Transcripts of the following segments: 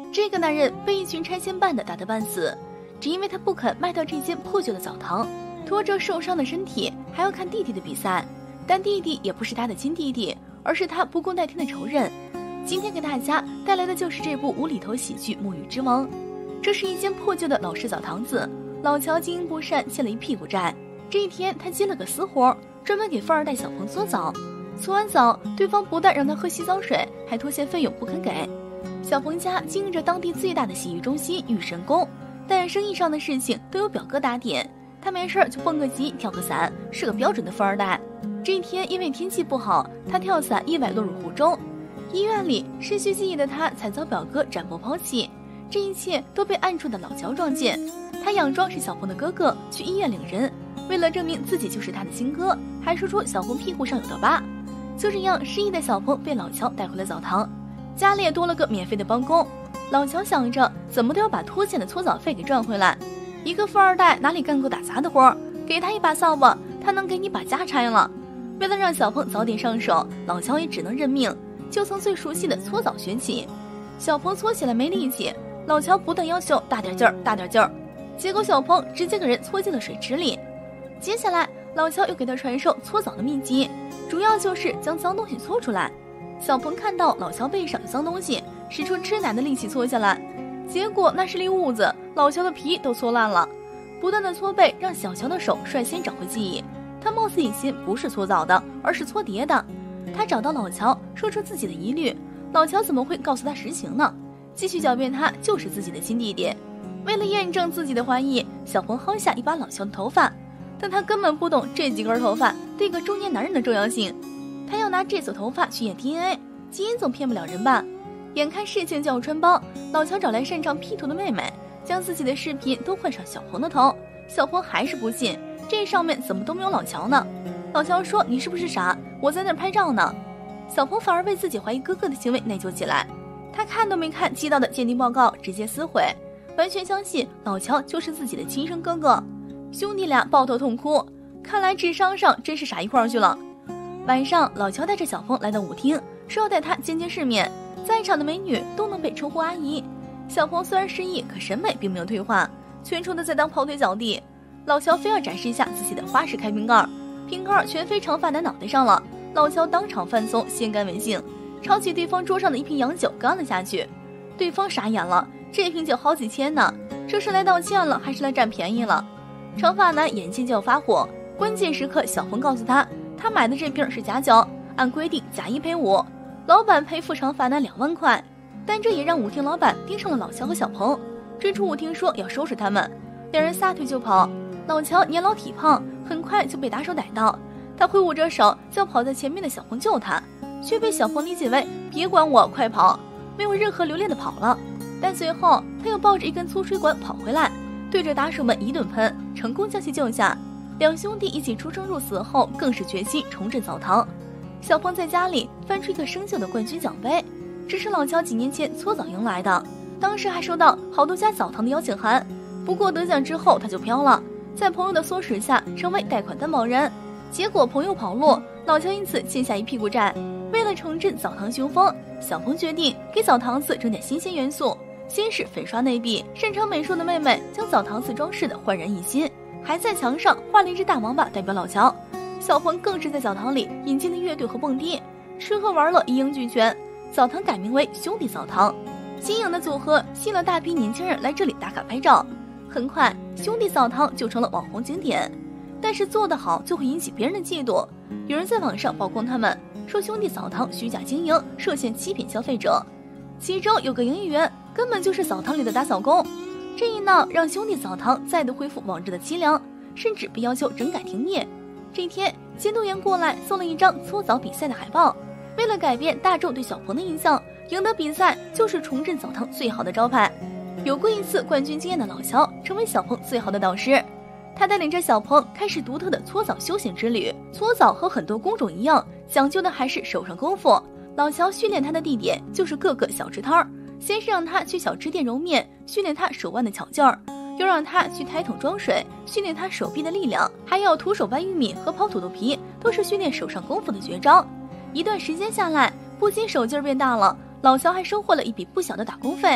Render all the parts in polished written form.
这个男人被一群拆迁办的打得半死，只因为他不肯卖掉这间破旧的澡堂，拖着受伤的身体还要看弟弟的比赛。但弟弟也不是他的亲弟弟，而是他不共戴天的仇人。今天给大家带来的就是这部无厘头喜剧《沐浴之王》。这是一间破旧的老式澡堂子，老乔经营不善，欠了一屁股债。这一天他接了个私活，专门给富二代小鹏搓澡。搓完澡，对方不但让他喝洗澡水，还拖欠费用不肯给。小鹏家经营着当地最大的洗浴中心玉神宫，但生意上的事情都有表哥打点，他没事就蹦个极跳个伞，是个标准的富二代。这一天因为天气不好，他跳伞意外落入湖中。医院里失去记忆的他惨遭表哥斩谋抛弃，这一切都被暗处的老乔撞见。他佯装是小鹏的哥哥去医院领人，为了证明自己就是他的亲哥，还说出小鹏屁股上有道疤。就这样，失忆的小鹏被老乔带回了澡堂，家里也多了个免费的帮工。老乔想着怎么都要把拖欠的搓澡费给赚回来。一个富二代哪里干过打杂的活，给他一把扫把，他能给你把家拆了。为了让小鹏早点上手，老乔也只能认命，就从最熟悉的搓澡学起。小鹏搓起来没力气，老乔不断要求大点劲儿，大点劲儿，结果小鹏直接给人搓进了水池里。接下来老乔又给他传授搓澡的秘籍，主要就是将脏东西搓出来。小鹏看到老乔背上有脏东西，使出吃奶的力气搓下来，结果那是粒痦子，老乔的皮都搓烂了。不断的搓背让小乔的手率先找回记忆，他貌似以前不是搓澡的，而是搓碟的。他找到老乔，说出自己的疑虑，老乔怎么会告诉他实情呢？继续狡辩他就是自己的亲弟弟。为了验证自己的怀疑，小鹏薅下一把老乔的头发，但他根本不懂这几根头发对一个中年男人的重要性。他要拿这撮头发去验 DNA， 基因总骗不了人吧。眼看事情就要穿帮，老乔找来擅长 P 图的妹妹，将自己的视频都换上小鹏的头。小鹏还是不信，这上面怎么都没有老乔呢？老乔说，你是不是傻？我在那儿拍照呢。小鹏反而为自己怀疑哥哥的行为内疚起来，他看都没看寄到的鉴定报告，直接撕毁，完全相信老乔就是自己的亲生哥哥。兄弟俩抱头痛哭，看来智商上真是傻一块儿去了。晚上，老乔带着小鹏来到舞厅，说要带他见见世面，在场的美女都能被称呼阿姨。小鹏虽然失忆，可审美并没有退化，全程的在当跑腿脚地。老乔非要展示一下自己的花式开瓶盖，瓶盖全飞长发男脑袋上了，老乔当场犯松，先干为敬，抄起对方桌上的一瓶洋酒干了下去。对方傻眼了，这瓶酒好几千呢，这是来道歉了还是来占便宜了？长发男眼见就要发火，关键时刻小鹏告诉他，他买的这瓶是假酒，按规定假一赔五，老板赔付长发男2万块。但这也让舞厅老板盯上了老乔和小鹏，追出舞厅说要收拾他们，两人撒腿就跑。老乔年老体胖，很快就被打手逮到，他挥舞着手叫跑在前面的小鹏救他，却被小鹏理解为别管我，快跑，没有任何留恋的跑了。但随后他又抱着一根粗水管跑回来，对着打手们一顿喷，成功将其救下。两兄弟一起出生入死后，更是决心重振澡堂。小鹏在家里翻出一个生锈的冠军奖杯，这是老乔几年前搓澡赢来的，当时还收到好多家澡堂的邀请函。不过得奖之后他就飘了，在朋友的唆使下成为贷款担保人，结果朋友跑路，老乔因此欠下一屁股债。为了重振澡堂雄风，小鹏决定给澡堂子整点新鲜元素。先是粉刷内壁，擅长美术的妹妹将澡堂子装饰的焕然一新，还在墙上画了一只大王八代表老乔。小鹏更是在澡堂里引进了乐队和蹦迪，吃喝玩乐一应俱全，澡堂改名为兄弟澡堂。新颖的组合吸引了大批年轻人来这里打卡拍照，很快兄弟澡堂就成了网红景点。但是做得好就会引起别人的嫉妒，有人在网上曝光他们，说兄弟澡堂虚假经营，涉嫌欺骗消费者。其中有个营业员根本就是澡堂里的打扫工，这一闹让兄弟澡堂再度恢复往日的凄凉，甚至被要求整改停业。这天，监督员过来送了一张搓澡比赛的海报，为了改变大众对小鹏的印象，赢得比赛就是重振澡堂最好的招牌。有过一次冠军经验的老乔成为小鹏最好的导师，他带领着小鹏开始独特的搓澡修行之旅。搓澡和很多工种一样，讲究的还是手上功夫。老乔训练他的地点就是各个小吃摊儿，先是让他去小吃店揉面，训练他手腕的巧劲儿，又让他去抬桶装水，训练他手臂的力量，还有徒手掰玉米和刨土豆皮，都是训练手上功夫的绝招。一段时间下来，不仅手劲儿变大了，老乔还收获了一笔不小的打工费。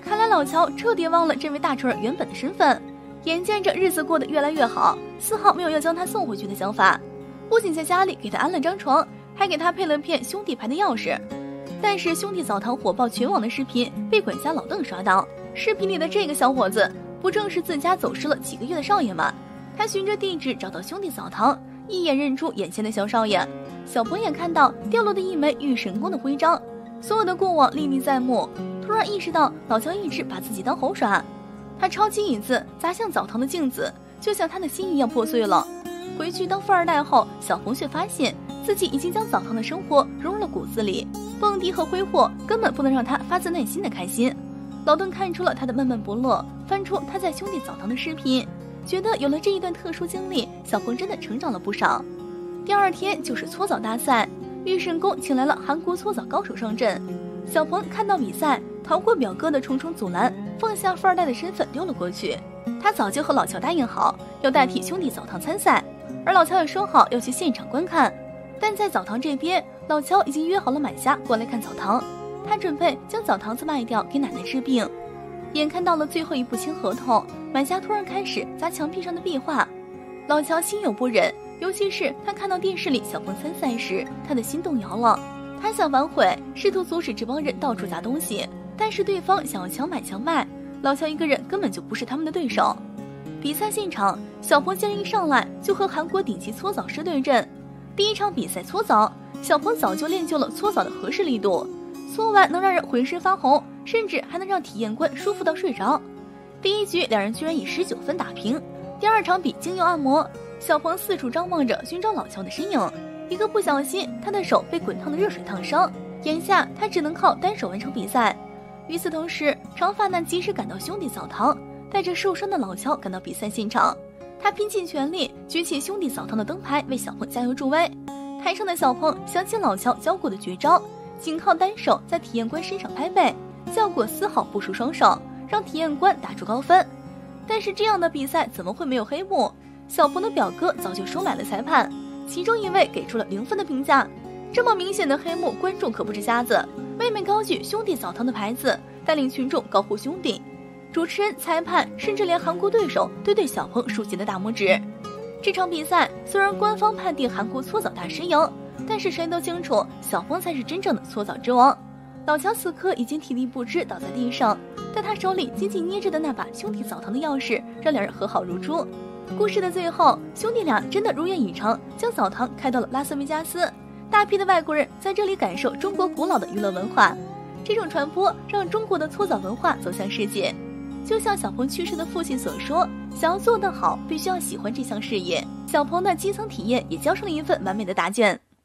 看来老乔彻底忘了这位大仇人原本的身份，眼见着日子过得越来越好，丝毫没有要将他送回去的想法。不仅在家里给他安了张床，还给他配了片兄弟牌的钥匙。但是兄弟澡堂火爆全网的视频被管家老邓刷到，视频里的这个小伙子不正是自家走失了几个月的少爷吗？他循着地址找到兄弟澡堂，一眼认出眼前的小少爷。小鹏也看到掉落的一枚御神功的徽章，所有的过往历历在目。突然意识到老乔一直把自己当猴耍，他抄起椅子砸向澡堂的镜子，就像他的心一样破碎了。回去当富二代后，小鹏却发现自己已经将澡堂的生活融入了骨子里，蹦迪和挥霍根本不能让他发自内心的开心。老邓看出了他的闷闷不乐，翻出他在兄弟澡堂的视频，觉得有了这一段特殊经历，小鹏真的成长了不少。第二天就是搓澡大赛，御神宫请来了韩国搓澡高手上阵。小鹏看到比赛，逃过表哥的重重阻拦，放下富二代的身份溜了过去。他早就和老乔答应好要代替兄弟澡堂参赛，而老乔也说好要去现场观看。但在澡堂这边，老乔已经约好了买家过来看澡堂，他准备将澡堂子卖掉给奶奶治病。眼看到了最后一步签合同，买家突然开始砸墙壁上的壁画，老乔心有不忍，尤其是他看到电视里小鹏参赛时，他的心动摇了。他想反悔，试图阻止这帮人到处砸东西，但是对方想要强买强卖，老乔一个人根本就不是他们的对手。比赛现场，小鹏竟然一上来就和韩国顶级搓澡师对阵。第一场比赛搓澡，小鹏早就练就了搓澡的合适力度，搓完能让人浑身发红，甚至还能让体验官舒服到睡着。第一局两人居然以19分打平。第二场比经由按摩，小鹏四处张望着寻找老乔的身影，一个不小心他的手被滚烫的热水烫伤，眼下他只能靠单手完成比赛。与此同时，长发男及时赶到兄弟澡堂，带着受伤的老乔赶到比赛现场。他拼尽全力举起兄弟澡堂的灯牌为小鹏加油助威。台上的小鹏想起老乔教过的绝招，仅靠单手在体验官身上拍背，效果丝毫不输双手，让体验官打出高分。但是这样的比赛怎么会没有黑幕？小鹏的表哥早就收买了裁判，其中一位给出了0分的评价。这么明显的黑幕，观众可不是瞎子。妹妹高举兄弟澡堂的牌子，带领群众高呼兄弟。主持人、裁判，甚至连韩国对手都对小鹏竖起了大拇指。这场比赛虽然官方判定韩国搓澡大师赢，但是谁都清楚小鹏才是真正的搓澡之王。老乔此刻已经体力不支倒在地上，但他手里紧紧捏着的那把兄弟澡堂的钥匙让两人和好如初。故事的最后，兄弟俩真的如愿以偿，将澡堂开到了拉斯维加斯。大批的外国人在这里感受中国古老的娱乐文化，这种传播让中国的搓澡文化走向世界。就像小鹏去世的父亲所说，想要做得好，必须要喜欢这项事业。小鹏的基层体验也交上了一份完美的答卷。